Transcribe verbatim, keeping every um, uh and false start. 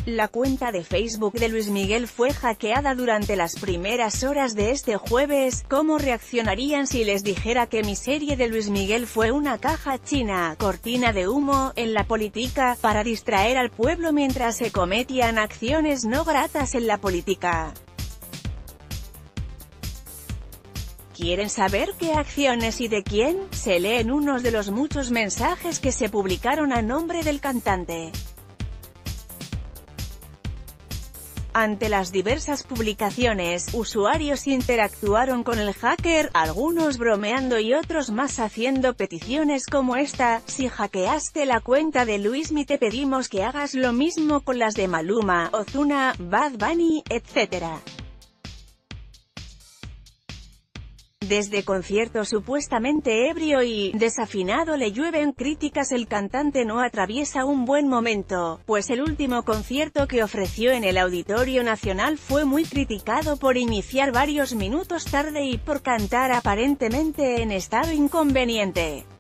La cuenta de Facebook de Luis Miguel fue hackeada durante las primeras horas de este jueves. ¿Cómo reaccionarían si les dijera que mi serie de Luis Miguel fue una caja china, cortina de humo, en la política, para distraer al pueblo mientras se cometían acciones no gratas en la política? ¿Quieren saber qué acciones y de quién? Se leen unos de los muchos mensajes que se publicaron a nombre del cantante. Ante las diversas publicaciones, usuarios interactuaron con el hacker, algunos bromeando y otros más haciendo peticiones como esta: si hackeaste la cuenta de Luismi te pedimos que hagas lo mismo con las de Maluma, Ozuna, Bad Bunny, etcétera. Desde concierto supuestamente ebrio y desafinado le llueven críticas. El cantante no atraviesa un buen momento, pues el último concierto que ofreció en el Auditorio Nacional fue muy criticado por iniciar varios minutos tarde y por cantar aparentemente en estado inconveniente.